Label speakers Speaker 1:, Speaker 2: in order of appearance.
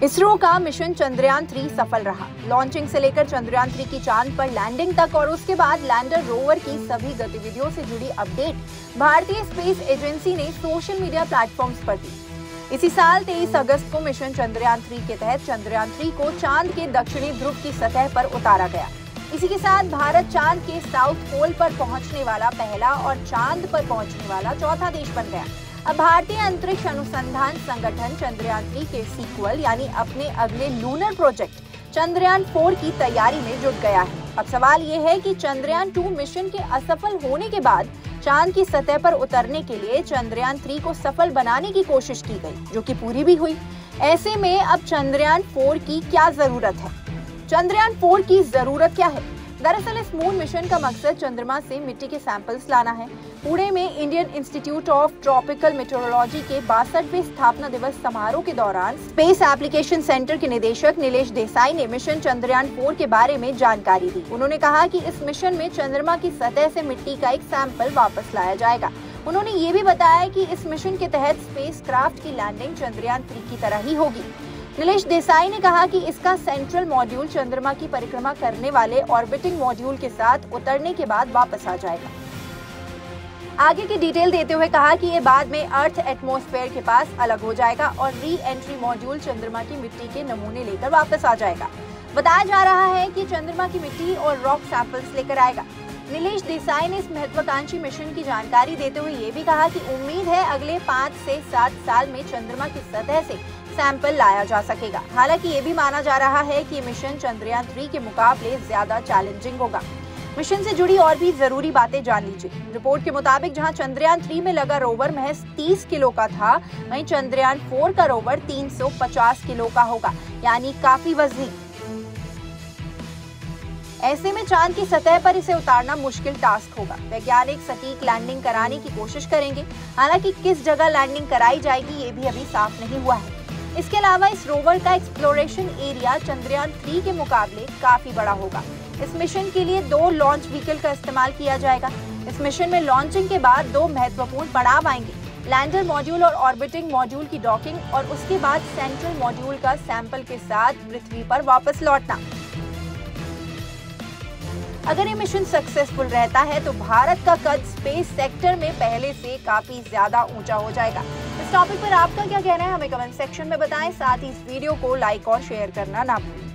Speaker 1: इसरो का मिशन चंद्रयान 3 सफल रहा। लॉन्चिंग से लेकर चंद्रयान 3 की चांद पर लैंडिंग तक और उसके बाद लैंडर रोवर की सभी गतिविधियों से जुड़ी अपडेट भारतीय स्पेस एजेंसी ने सोशल मीडिया प्लेटफॉर्म्स पर दी। इसी साल 23 अगस्त को मिशन चंद्रयान 3 के तहत चंद्रयान 3 को चांद के दक्षिणी ध्रुव की सतह पर उतारा गया। इसी के साथ भारत चांद के साउथ पोल पर पहुंचने वाला पहला और चांद पर पहुंचने वाला चौथा देश बन गया। अब भारतीय अंतरिक्ष अनुसंधान संगठन चंद्रयान 3 के सीक्वल यानी अपने अगले लूनर प्रोजेक्ट चंद्रयान 4 की तैयारी में जुट गया है। अब सवाल ये है कि चंद्रयान 2 मिशन के असफल होने के बाद चांद की सतह पर उतरने के लिए चंद्रयान 3 को सफल बनाने की कोशिश की गई, जो कि पूरी भी हुई। ऐसे में अब चंद्रयान 4 की क्या जरूरत है? चंद्रयान 4 की जरूरत क्या है? दरअसल इस मून मिशन का मकसद चंद्रमा से मिट्टी के सैंपल्स लाना है। पुणे में Indian Institute of Tropical Meteorology के 62वें स्थापना दिवस समारोह के दौरान स्पेस एप्लीकेशन सेंटर के निदेशक नीलेश देसाई ने मिशन चंद्रयान 4 के बारे में जानकारी दी। उन्होंने कहा कि इस मिशन में चंद्रमा की सतह से मिट्टी का एक सैंपल वापस लाया जाएगा। उन्होंने ये भी बताया कि इस मिशन के तहत स्पेस क्राफ्ट की लैंडिंग चंद्रयान 3 की तरह ही होगी। नीलेश देसाई ने कहा कि इसका सेंट्रल मॉड्यूल चंद्रमा की परिक्रमा करने वाले ऑर्बिटिंग मॉड्यूल के साथ उतरने के बाद वापस आ जाएगा। आगे की डिटेल देते हुए कहा कि ये बाद में अर्थ एटमॉस्फेयर के पास अलग हो जाएगा और री एंट्री मॉड्यूल चंद्रमा की मिट्टी के नमूने लेकर वापस आ जाएगा। बताया जा रहा है कि चंद्रमा की मिट्टी और रॉक सैंपल्स लेकर आएगा। नीलेश देसाई ने इस महत्वाकांक्षी मिशन की जानकारी देते हुए ये भी कहा कि उम्मीद है अगले 5 से 7 साल में चंद्रमा की सतह से सैंपल लाया जा सकेगा। हालांकि ये भी माना जा रहा है कि मिशन चंद्रयान 3 के मुकाबले ज्यादा चैलेंजिंग होगा। मिशन से जुड़ी और भी जरूरी बातें जान लीजिए। रिपोर्ट के मुताबिक जहां चंद्रयान 3 में लगा रोवर महज 30 किलो का था, वहीं चंद्रयान 4 का रोवर 350 किलो का होगा, यानी काफी वजनी। ऐसे में चांद की सतह पर इसे उतारना मुश्किल टास्क होगा। वैज्ञानिक सटीक लैंडिंग कराने की कोशिश करेंगे। हालांकि किस जगह लैंडिंग कराई जाएगी ये भी अभी साफ नहीं हुआ है। इसके अलावा इस रोवर का एक्सप्लोरेशन एरिया चंद्रयान 3 के मुकाबले काफी बड़ा होगा। इस मिशन के लिए 2 लॉन्च व्हीकल का इस्तेमाल किया जाएगा। इस मिशन में लॉन्चिंग के बाद 2 महत्वपूर्ण पड़ाव आएंगे। लैंडर मॉड्यूल और ऑर्बिटिंग मॉड्यूल की डॉकिंग और उसके बाद सेंट्रल मॉड्यूल का सैंपल के साथ पृथ्वी पर वापस लौटना। अगर ये मिशन सक्सेसफुल रहता है तो भारत का कद स्पेस सेक्टर में पहले से काफी ज्यादा ऊंचा हो जाएगा। इस टॉपिक पर आपका क्या कहना है, हमें कमेंट सेक्शन में बताएं। साथ ही इस वीडियो को लाइक और शेयर करना ना भूलें।